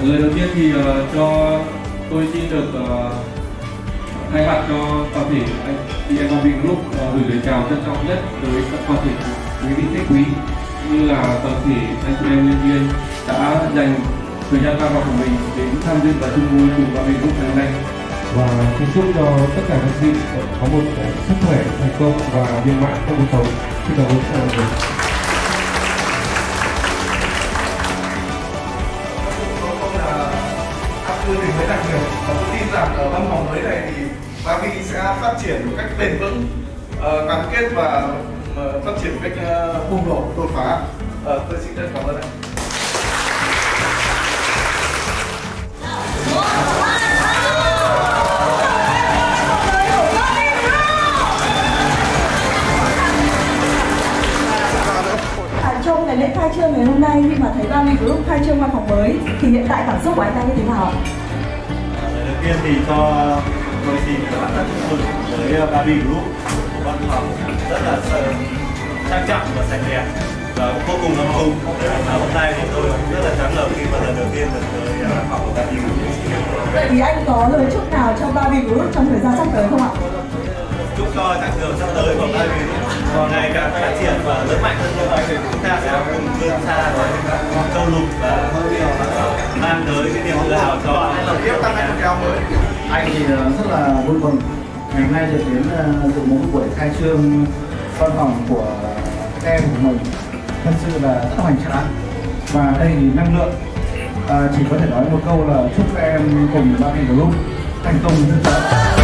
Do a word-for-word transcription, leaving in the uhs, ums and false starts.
lời đầu tiên thì uh, cho tôi xin được uh, thay mặt cho toàn thể anh chị em Ba Vì Group uh, gửi lời chào trân trọng nhất tới các toàn thể quý vị khách quý như là toàn thể anh chị em nhân viên đã dành thời gian vàng của mình đến tham dự và chung vui cùng Ba Vì Group ngày hôm nay. Và xin chúc cho tất cả các vị có một sức khỏe, thành công và viên mãn trong cuộc sống. Xin cảm ơn mọi người. Tôi thì mới đạt được và tôi tin rằng ở văn phòng mới này thì Ba Vì sẽ phát triển một cách bền vững, uh, gắn kết và uh, phát triển một cách uh, bùng nổ, đột phá. Uh, tôi xin rất cảm ơn anh. Trong ngày lễ khai trương ngày hôm nay, khi mà thấy Ba Vì Group khai trương văn phòng mới thì hiện tại cảm xúc của anh đang như thế nào? Lời đầu tiên thì cho tôi xin cảm ơn chúc mừng với Ba Vì Group, một văn phòng rất là trang trọng và sạch đẹp và vô cùng ngập ngừng. Hôm nay thì tôi rất là thắng lợi khi mà lần đầu tiên được tới văn phòng của Ba Vì Group. Vậy thì anh có lời chúc nào cho Ba Vì Group trong thời gian sắp tới không ạ? Chúc cho chặng đường sắp tới của Ba Vì còn ngày càng phát triển và lớn mạnh hơn như vậy, chúng ta sẽ cùng vươn xa với châu lục và mang tới cái niềm tự hào cho tiếp tăng anh một kéo mới. Anh thì rất là vui mừng ngày hôm nay được đến dự một buổi khai trương văn phòng của các em của mình, thật sự là rất hoành tráng và đây thì năng lượng. À, chỉ có thể nói một câu là chúc các em cùng Ba Vì Group thành công rất lớn.